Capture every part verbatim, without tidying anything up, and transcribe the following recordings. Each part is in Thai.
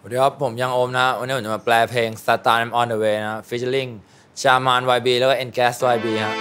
สวัสดีครับผมยังโอมนะวันนี้ผมจะมาแปลเพลง Satan I'm on the way นะ featuring ชามาน วาย บี แล้วก็ Engas วาย บี ฮะ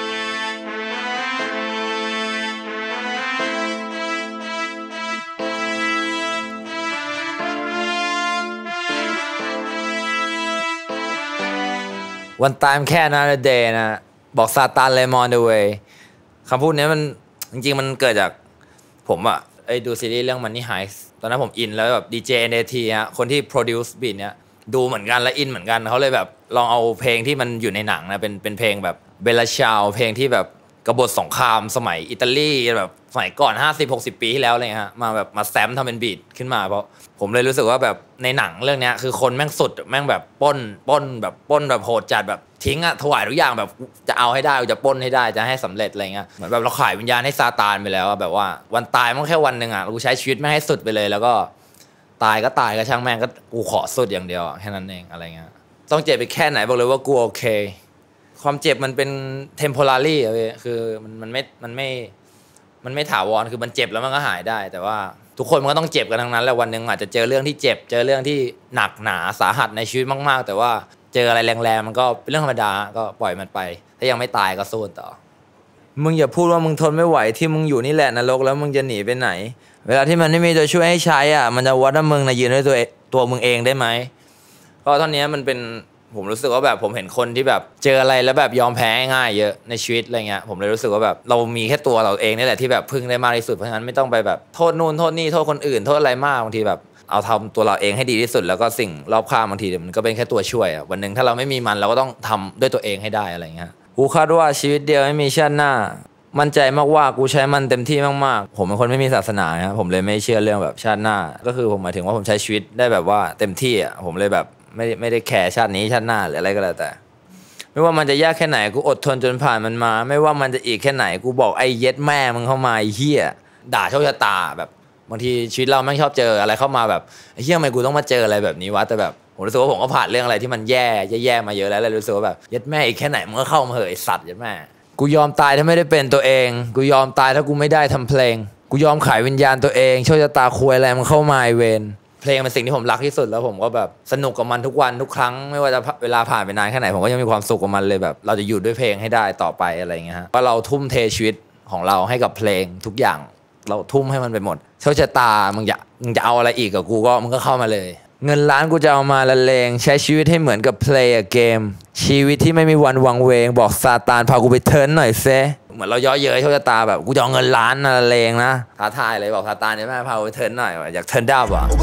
วันตายแค่นั้นเดย์นะบอกซาตานเลย on the way คำพูดนี้มันจริงๆมันเกิดจากผมอะไอ้ดูซีรีส์เรื่อง Money Heist ตอนนั้นผมอินแล้วแบบดีเจ เอ็น เอ ที ฮะคนที่ produce beat เนี้ยดูเหมือนกันและอินเหมือนกันเขาเลยแบบลองเอาเพลงที่มันอยู่ในหนังนะเป็นเป็นเพลงแบบเบลลาชาวเพลงที่แบบกบฏสงครามสมัยอิตาลีแบบสมัยก่อน ห้าสิบหกสิบ ปีที่แล้วอะไรเงี้ยฮะมาแบบมาแซมทำเป็นบีทขึ้นมาเพราะผมเลยรู้สึกว่าแบบในหนังเรื่องนี้คือคนแม่งสุดแม่งแบบป้นป้นแบบป้นแบบโหดจัดแบบทิ้งอะถวายทุกอย่างแบบจะเอาให้ได้จะป้นให้ได้จะให้สำเร็จอะไรเงี้ยเหมือนแบบเราขายวิญญาณให้ซาตานไปแล้วแบบว่าวันตายมันแค่วันหนึ่งอะกูใช้ชีวิตไม่ให้สุดไปเลยแล้วก็ตายก็ตายก็ช่างแม่งก็กูขอสุดอย่างเดียวแค่นั้นเองอะไรเงี้ยต้องเจ็บไปแค่ไหนบอกเลยว่ากูโอเคความเจ็บมันเป็น temporary อะพี่คือมันมันไม่มันไม่มันไม่ถาวรคือมันเจ็บแล้วมันก็หายได้แต่ว่าทุกคนมันก็ต้องเจ็บกันทั้งนั้นแล้ววันหนึ่งอาจจะเจอเรื่องที่เจ็บเจอเรื่องที่หนักหนาสาหัสในชีวิตมากๆแต่ว่าเจออะไรแรงๆมันก็เป็นเรื่องธรรมดาก็ปล่อยมันไปถ้ายังไม่ตายก็สู้ต่อมึงอย่าพูดว่ามึงทนไม่ไหวที่มึงอยู่นี่แหละนรกแล้วมึงจะหนีไปไหนเวลาที่มันไม่มีตัวช่วยให้ใช้อ่ะมันจะวัดว่ามึงนะยืนด้วยตัวตัวมึงเองได้ไหมเพราะตอนนี้มันเป็นผมรู้สึกว่าแบบผมเห็นคนที่แบบเจออะไรแล้วแบบยอมแพ้ง่ายเยอะในชีวิตอะไรเงี้ยผมเลยรู้สึกว่าแบบเรามีแค่ตัวเราเองนี่แหละที่แบบพึ่งได้มากที่สุดเพราะฉะนั้นไม่ต้องไปแบบโทษนู่นโทษนี่โทษคนอื่นโทษอะไรมากบางทีแบบเอาทำตัวเราเองให้ดีที่สุดแล้วก็สิ่งรอบข้างบางทีมันก็เป็นแค่ตัวช่วยอ่ะวันหนึ่งถ้าเราไม่มีมันเราก็ต้องทำด้วยตัวเองให้ได้อะไรเงี้ยกูคาดว่าชีวิตเดียวไม่มีชาติหน้ามั่นใจมากว่ากูใช้มันเต็มที่มากๆผมเป็นคนไม่มีศาสนาครับผมเลยไม่เชื่อเรื่องแบบชาติหน้าก็คือผมหมายถึงว่าผมใช้ชีวิตได้แบบว่าเต็มที่อ่ะผมเลยแบบไม่ไม่ได้แคร์ชาตินี้ชาติหน้าหรืออะไรก็แล้วแต่ไม่ว่ามันจะยากแค่ไหนกูอดทนจนผ่านมันมาไม่ว่ามันจะอีกแค่ไหนกูบอกไอ้เย็ดแม่มึงเข้ามาไอ้เหี้ยด่าโชคชะตาแบบบางทีชีวิตเราแม่งชอบเจออะไรเข้ามาแบบไอ้เหี้ยทำไมกูต้องมาเจออะไรแบบนี้วะแต่แบบผมรู้สึกว่าผมก็ผ่านเรื่องอะไรที่มันแย่แย่ๆมาเยอะแล้วเลยรู้สึกว่าแบบเย็ดแม่อีกแค่ไหนมึงก็เข้ามาเหอะไอ้สัตว์เย็ดแม่กูยอมตายถ้าไม่ได้เป็นตัวเองกูยอมตายถ้ากูไม่ได้ทำเพลงกูยอมขายวิญญาณตัวเองโชคชะตาคุยอะไรมึงเข้ามาไอเวนเพลงเป็นสิ่งที่ผมรักที่สุดแล้วผมก็แบบสนุกกับมันทุกวันทุกครั้งไม่ว่าจะเวลาผ่านไปนานแค่ไหนผมก็ยังมีความสุขกับมันเลยแบบเราจะอยู่ด้วยเพลงให้ได้ต่อไปอะไรเงี้ยฮะว่าเราทุ่มเทชีวิตของเราให้กับเพลงทุกอย่างเราทุ่มให้มันไปหมดโชคชะตามึงอยากมึงจะเอาอะไรอีกกับกูก็มึงก็เข้ามาเลยเงินล้านกูจะเอามาละเลงใช้ชีวิตให้เหมือนกับ play a game ชีวิตที่ไม่มีวันวังเวงบอกซาตานพากูไปเทิร์นหน่อยเซเหมือนเราย่อเย้ยโชคชะตาแบบกูจะเอาเงินล้านมาละเลงนะท้าทายเลยบอกซาตานเนี่ยแม่พากูไปเทิร์นหน่อยอยากเทิร์นดาวอ่ะ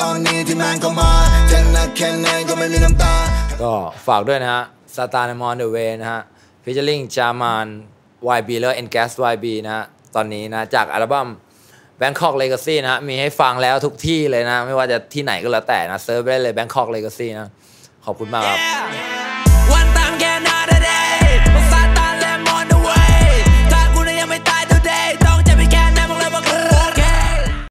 ก็ฝากด้วยนะฮะซาตาน I'm on the way นะฮะ featuring จามาน วาย บี แล้ว Engas วาย บี นะฮะตอนนี้นะจากอัลบั้มBangkok Legacy นะมีให้ฟังแล้วทุกที่เลยนะไม่ว่าจะที่ไหนก็แล้วแต่นะเซิร์ชไปได้เลย Bangkok Legacy นะขอบคุณมากครับ